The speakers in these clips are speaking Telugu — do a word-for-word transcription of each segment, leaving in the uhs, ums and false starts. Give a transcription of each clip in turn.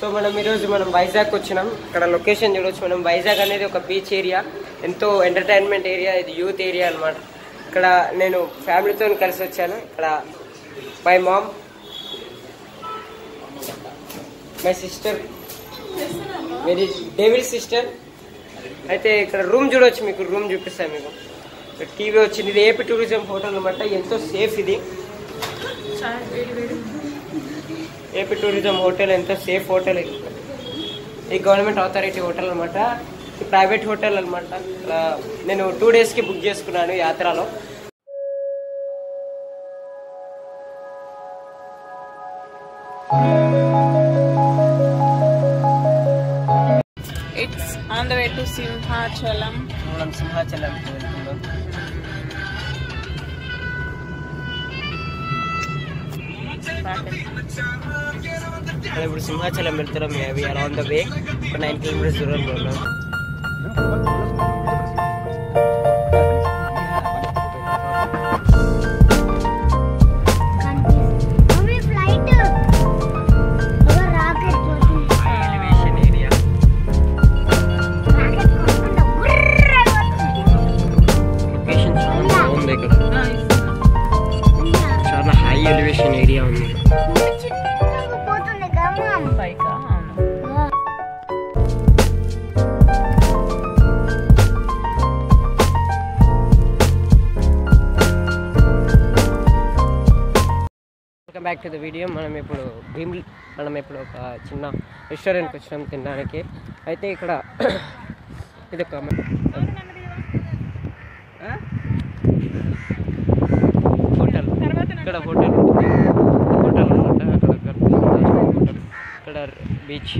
సో మనం ఈరోజు మనం వైజాగ్ వచ్చినాం. ఇక్కడ లొకేషన్ చూడవచ్చు మనం. వైజాగ్ అనేది ఒక బీచ్ ఏరియా, ఎంతో ఎంటర్టైన్మెంట్ ఏరియా, ఇది యూత్ ఏరియా అనమాట. ఇక్కడ నేను ఫ్యామిలీతో కలిసి వచ్చాను. ఇక్కడ my mom, my sister, very David sister. అయితే ఇక్కడ రూమ్ చూడవచ్చు, మీకు రూమ్ చూపిస్తాను. మీకు టీవీ వచ్చింది. ఇది ఏపీ టూరిజం హోటల్ అనమాట. ఎంతో సేఫ్ ఇది ఏపీ టూరిజం హోటల్, ఎంతో సేఫ్ హోటల్. ఈ గవర్నమెంట్ అథారిటీ హోటల్ అనమాట. ఇది ప్రైవేట్ హోటల్ అనమాట. నేను టూ డేస్కి బుక్ చేసుకున్నాను యాత్రలో. It's on the way to Simhachalam. మనం సింహాచలం వెళ్తున్నాం. ఇప్పుడు సింహాచలం వెళ్తున్నాం. అవి are on the way. Nine kilometres దూరంలో ఉన్నాం. చాలా హై ఎలివేషన్ ఏరియా ఉంది. Welcome back to the video. మనం ఇప్పుడు భీమ్ మనం ఇప్పుడు ఒక చిన్న రెస్టారెంట్కి వచ్చినాం తినడానికి. అయితే ఇక్కడ ఇది ఒక హోటల్, ఇక్కడ హోటల్ ఉంటుంది. హోటల్ అనమాట. అక్కడ హోటల్, ఇక్కడ బీచ్.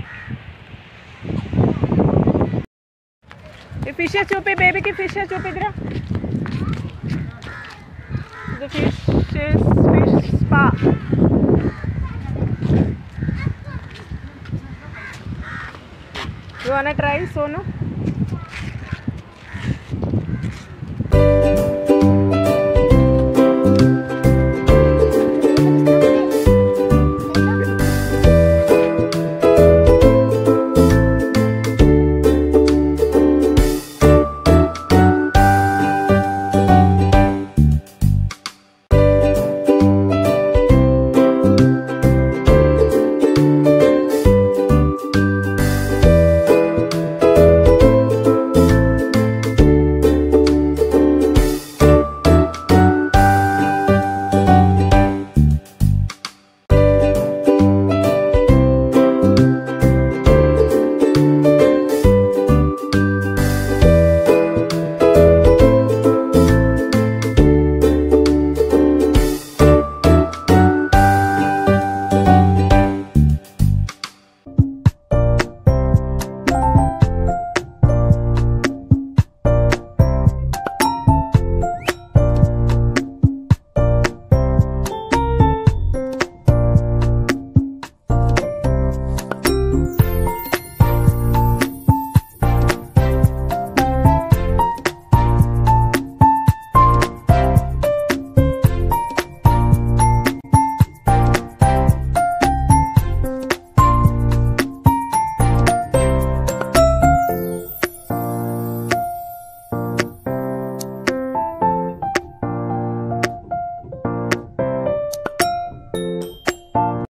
ఫిష్ చూపి బేబీకి, ఫిష్ చూపిద్రా. Fish fish spa. You wanna try, Sonu?